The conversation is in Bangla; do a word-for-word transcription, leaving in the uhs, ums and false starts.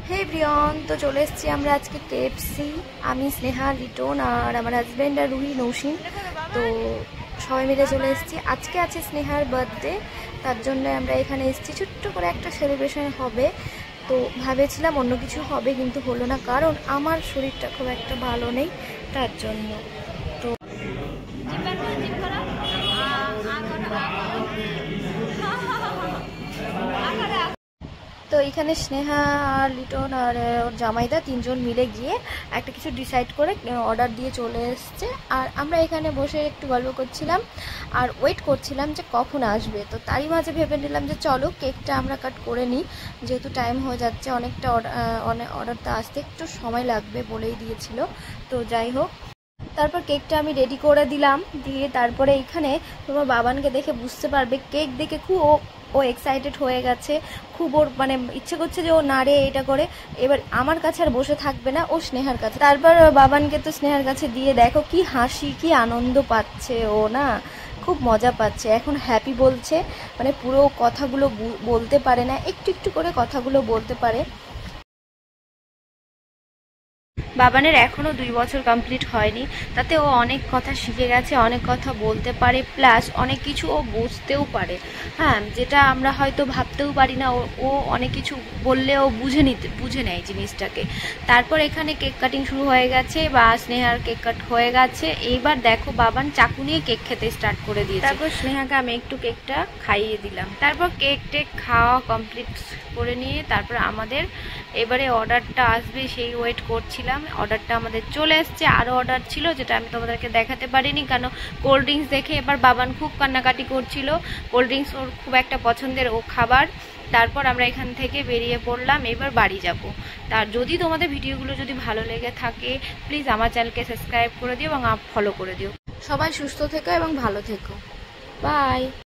হে ব্রিয়ন, তো চলে এসেছি আমরা আজকে কেএফসি। আমি স্নেহা, লিটন আর আমার হাজব্যান্ড আর রুহি, নৌসিন। তো সবাই মিলে চলে এসেছি। আজকে আছে স্নেহার বার্থডে, তার জন্য আমরা এখানে এসেছি। ছোট্ট করে একটা সেলিব্রেশন হবে। তো ভেবেছিলাম অন্য কিছু হবে, কিন্তু হলো না, কারণ আমার শরীরটা খুব একটা ভালো নেই, তার জন্য। তো তো এখানে স্নেহা আর লিটন আর ওর জামাইদা তিনজন মিলে গিয়ে একটা কিছু ডিসাইড করে অর্ডার দিয়ে চলে এসছে। আর আমরা এখানে বসে একটু গল্প করছিলাম আর ওয়েট করছিলাম যে কখন আসবে। তো তারই মাঝে ভেবে নিলাম যে চলো কেকটা আমরা কাট করে নিই, যেহেতু টাইম হয়ে যাচ্ছে। অনেকটা অনেক অর্ডারটা আসতে একটু সময় লাগবে বলেই দিয়েছিল। তো যাই হোক, তারপর কেকটা আমি রেডি করে দিলাম। দিয়ে তারপরে এখানে তোমার বাবানকে দেখে বুঝতে পারবে, কেক দেখে খুব ও ও এক্সাইটেড হয়ে গেছে। খুব ওর মানে ইচ্ছে করছে যে ও নাড়ে এটা করে। এবার আমার কাছে আর বসে থাকবে না, ও স্নেহার কাছে। তারপর বাবানকে তো স্নেহার কাছে দিয়ে দেখো কি হাসি, কি আনন্দ পাচ্ছে ও, না খুব মজা পাচ্ছে। এখন হ্যাপি বলছে, মানে পুরো কথাগুলো বলতে পারে না, একটু একটু করে কথাগুলো বলতে পারে। বাবানের এখনও দুই বছর কমপ্লিট হয়নি, তাতে ও অনেক কথা শিখে গেছে, অনেক কথা বলতে পারে, প্লাস অনেক কিছু ও বুঝতেও পারে। হ্যাঁ, যেটা আমরা হয়তো ভাবতেও পারি না, ও অনেক কিছু বললে ও বুঝে নিতে বুঝে নেয় জিনিসটাকে। তারপর এখানে কেক কাটিং শুরু হয়ে গেছে, বা স্নেহার কেক কাট হয়ে গেছে। এইবার দেখো বাবান চাকু নিয়ে কেক খেতে স্টার্ট করে দিয়েছে। তারপর স্নেহাকে আমি একটু কেকটা খাইয়ে দিলাম। তারপর কেক টেক খাওয়া কমপ্লিট করে নিয়ে তারপর আমাদের এবারে অর্ডারটা আসবে, সেই ওয়েট করছিলাম। অর্ডারটা আমাদের চলে এসছে। আরও অর্ডার ছিল, যেটা আমি তোমাদেরকে দেখাতে পারিনি, কারণ কোল্ড ড্রিঙ্কস দেখে এবার বাবান খুব কান্নাকাটি করছিল। কোল্ড ড্রিঙ্কস ওর খুব একটা পছন্দের ও খাবার। তারপর আমরা এখান থেকে বেরিয়ে পড়লাম, এবার বাড়ি যাব। তার যদি তোমাদের ভিডিওগুলো যদি ভালো লেগে থাকে, প্লিজ আমার চ্যানেলকে সাবস্ক্রাইব করে দিও এবং ফলো করে দিও। সবাই সুস্থ থেকো এবং ভালো থেকো। বাই।